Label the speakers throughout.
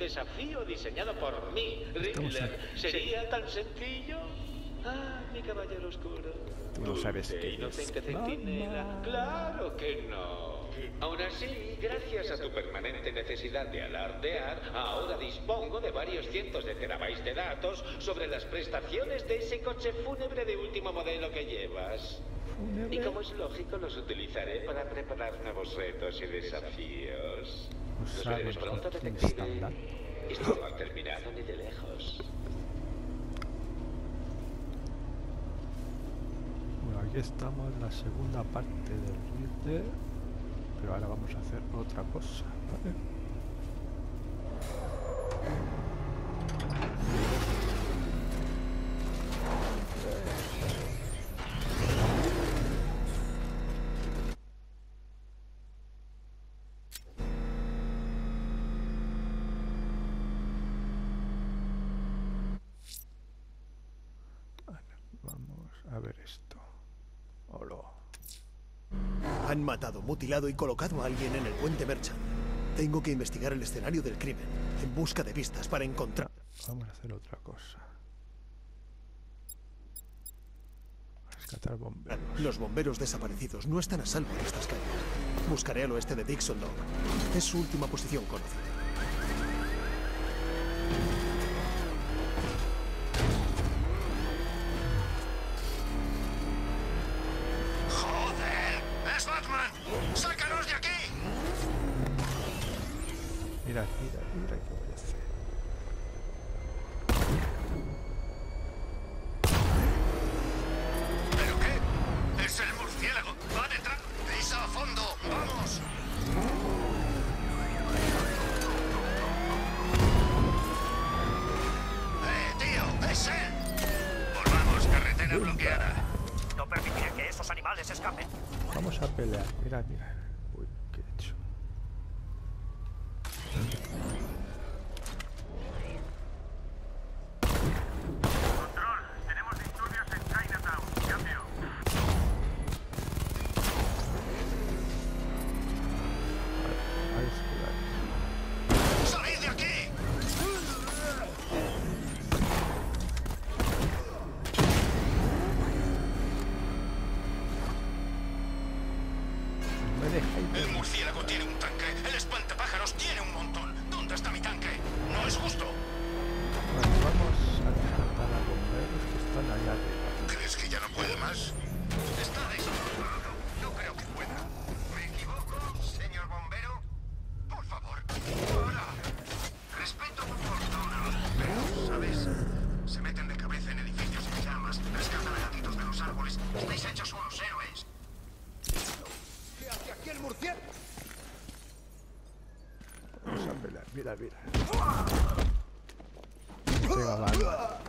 Speaker 1: desafío diseñado por mí, Riddler. ¿Sería tan sencillo? Ah, mi caballero oscuro.
Speaker 2: Tú no sabes qué
Speaker 1: inocente centinela. Claro que no. Aún así, gracias a tu permanente necesidad de alardear, ahora dispongo de varios cientos de terabytes de datos sobre las prestaciones de ese coche fúnebre de último modelo que llevas. Y como es lógico, los utilizaré para preparar nuevos retos y desafíos. Nos veremos pronto, detective. Esto no ha terminado ni de lejos.
Speaker 2: Bueno, aquí estamos en la segunda parte del Riddler, pero ahora vamos a hacer otra cosa, ¿vale? Vamos a ver esto. Hola.
Speaker 3: Han matado, mutilado y colocado a alguien en el puente Merchant. Tengo que investigar el escenario del crimen, en busca de pistas para encontrar...
Speaker 2: Vamos a hacer otra cosa. Rescatar bomberos.
Speaker 3: Los bomberos desaparecidos no están a salvo en estas calles. Buscaré al oeste de Dixon Dock. Es su última posición conocida.
Speaker 2: Mira qué voy a hacer.
Speaker 4: ¿Pero qué? ¡Es el murciélago! ¡Va detrás! ¡Pisa a fondo! ¡Vamos! ¡Tío! ¡Es él! Volvamos, carretera bloqueada. No permitiré que esos animales escapen.
Speaker 2: Vamos a pelear. Mira. Uy, qué he hecho.
Speaker 4: Control, tenemos disturbios en Chinatown. Cambio.
Speaker 2: Ahí está.
Speaker 4: ¡Salid de aquí!
Speaker 2: Me deja
Speaker 4: El murciélago tiene un tanque. El espantapájaros tiene un montón. ¿Dónde está mi tanque? No es justo.
Speaker 2: Bueno, vamos a rescatar a bomberos que están allá arriba.
Speaker 4: ¿Crees que ya no puede más? Está descontrolado. No creo que pueda. ¿Me equivoco, señor bombero? Por favor. Ahora. Respeto por todos los bomberos, ¿sabes? Se meten de cabeza en edificios en llamas, rescatan a gatitos de los árboles. Estáis hechos unos héroes. ¿Qué hace aquí el murciélago?
Speaker 2: Vamos a pelear. Mira. Pega, va.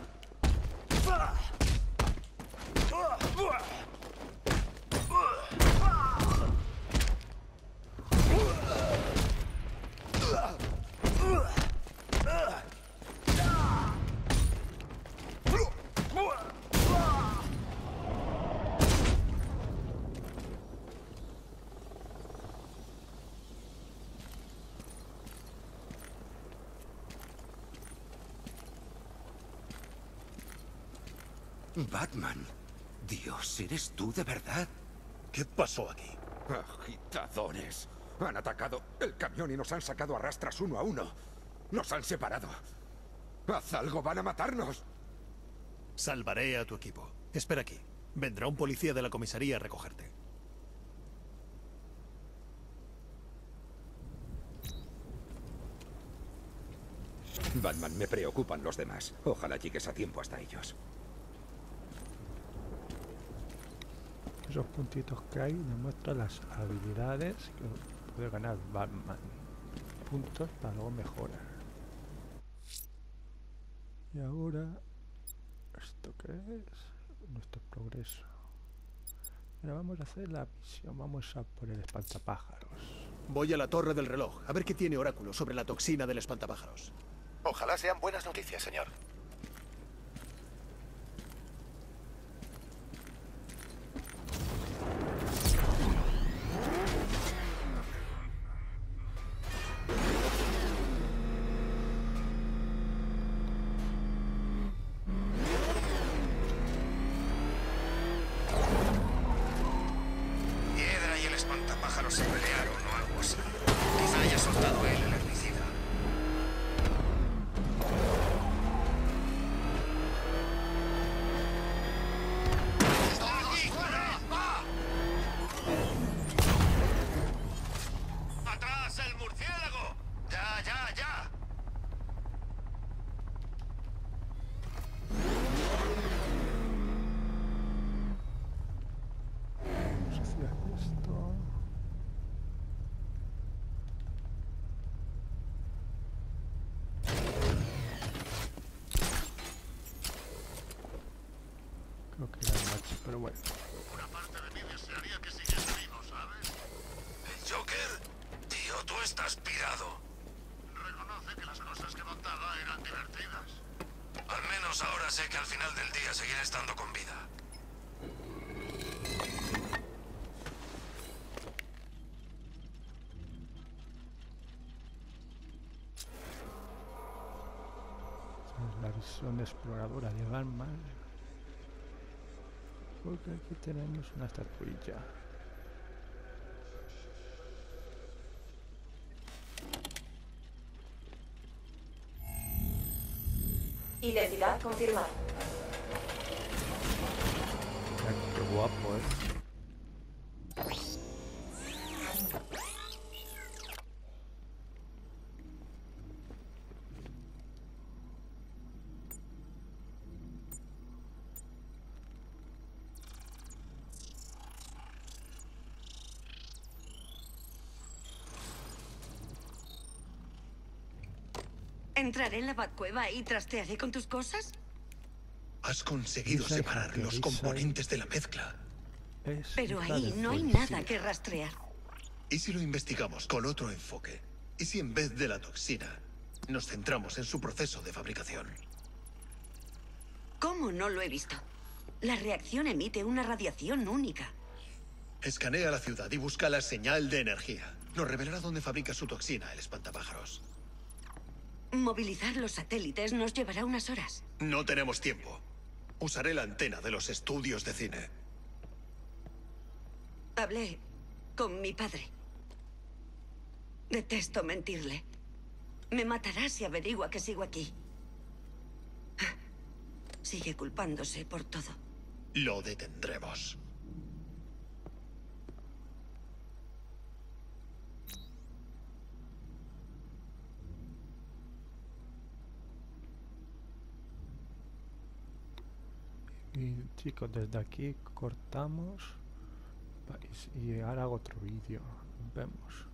Speaker 5: Batman. Dios, ¿eres tú de verdad?
Speaker 3: ¿Qué pasó aquí?
Speaker 5: Agitadores. Han atacado el camión y nos han sacado a rastras uno a uno. Nos han separado. Haz algo, van a matarnos.
Speaker 3: Salvaré a tu equipo. Espera aquí. Vendrá un policía de la comisaría a recogerte.
Speaker 5: Batman, me preocupan los demás. Ojalá llegues a tiempo hasta ellos.
Speaker 2: Esos puntitos que hay demuestran las habilidades que puede ganar Batman. Puntos para luego mejorar. Y ahora, ¿esto qué es? Nuestro progreso. Ahora vamos a hacer la misión. Vamos a por el espantapájaros.
Speaker 3: Voy a la torre del reloj, a ver qué tiene Oráculo sobre la toxina del espantapájaros.
Speaker 4: Ojalá sean buenas noticias, señor.
Speaker 2: pero bueno.
Speaker 4: Una parte de mí desearía que siguiese vivo, ¿sabes?
Speaker 6: Joker, tío, tú estás pirado.
Speaker 4: Reconoce que las cosas que montaba eran divertidas.
Speaker 6: Al menos ahora sé que al final del día seguiré estando con vida.
Speaker 2: La visión exploradora de Batman. Porque aquí tenemos una estatuilla.
Speaker 7: Identidad confirmada.
Speaker 2: Qué guapo,
Speaker 8: ¿Entraré en la Batcueva y trastearé con tus cosas?
Speaker 3: Has conseguido
Speaker 2: Esa
Speaker 3: separar los
Speaker 2: Esa-
Speaker 3: componentes de la mezcla.
Speaker 2: Es
Speaker 8: Pero
Speaker 2: hija
Speaker 8: ahí
Speaker 2: de
Speaker 8: no hay
Speaker 2: policía.
Speaker 8: nada que rastrear.
Speaker 3: ¿Y si lo investigamos con otro enfoque? ¿Y si en vez de la toxina nos centramos en su proceso de fabricación?
Speaker 8: ¿Cómo no lo he visto? La reacción emite una radiación única.
Speaker 3: Escanea la ciudad y busca la señal de energía. Nos revelará dónde fabrica su toxina, el espantapájaros.
Speaker 8: Movilizar los satélites nos llevará unas horas.
Speaker 3: No tenemos tiempo. Usaré la antena de los estudios de cine.
Speaker 8: Hablé con mi padre. Detesto mentirle. Me matará si averigua que sigo aquí. Sigue culpándose por todo.
Speaker 3: Lo detendremos.
Speaker 2: Y chicos, desde aquí cortamos y ahora hago otro vídeo. Nos vemos.